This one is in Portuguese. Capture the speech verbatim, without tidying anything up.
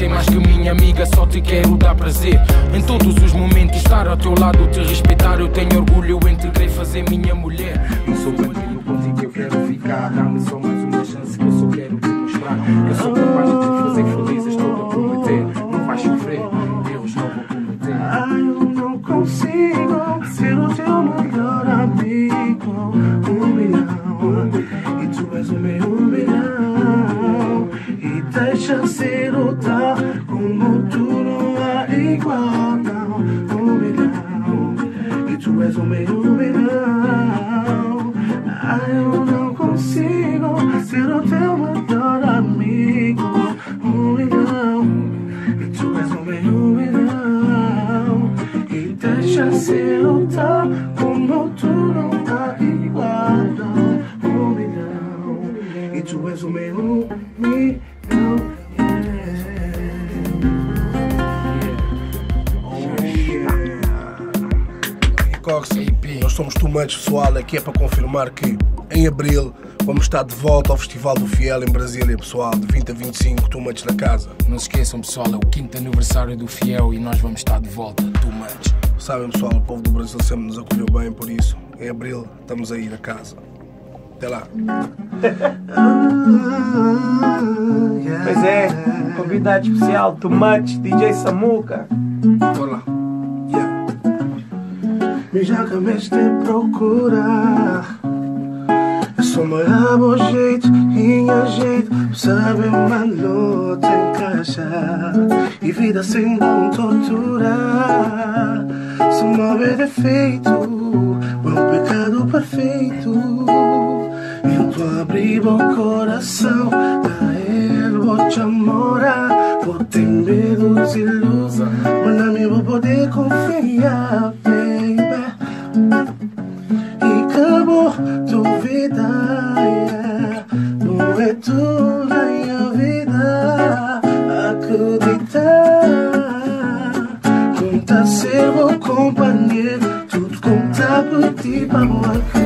ser mais que minha amiga, só te quero dar prazer. Em todos os momentos estar ao teu lado, te respeitar. Eu tenho orgulho em te querer fazer minha mulher. Não sou bandido, contigo eu quero ficar. Dá-me só mais uma chance que eu só quero te mostrar. Eu sou capaz de te fazer feliz, estou a prometer. Não vais sofrer, Deus não vou prometer. Ai, eu não consigo ser o teu melhor amigo. Um milhão, e tu és o meu um milhão. E deixa ser o tal, como tu não há igual. Não, um milhão, e tu és o meu um milhão. Ai, eu não consigo ser o teu melhor amigo. Um milhão, e tu és o meu um milhão. E deixa ser o tal, como tu não há igual. Não, um milhão, e tu és o meu um milhão. Nós somos Too Much, pessoal. Aqui é para confirmar que em abril vamos estar de volta ao Festival do Fiel em Brasília, pessoal, de vinte a vinte e cinco, Too Much na casa. Não se esqueçam, pessoal, é o quinto aniversário do Fiel e nós vamos estar de volta, Too Much. Sabem, pessoal, o povo do Brasil sempre nos acolheu bem, por isso, em abril estamos aí na casa. Até lá. Pois é, convidado especial, Too Much, D J Samuca. Bora lá. Me joga, mas te procura. Eu sou meu rabo jeito, minha jeito. Sabe, mano, te encaixa. E vida sem bom tortura. Se não é defeito, bom pecado perfeito. Então abri o coração, da ele vou te amorar. Vou ter medo de ilusão, mas na minha vou poder confiar, baby. E acabou duvida, yeah. Não é tudo na minha vida. Acreditar, conta ser o companheiro, tudo conta por ti para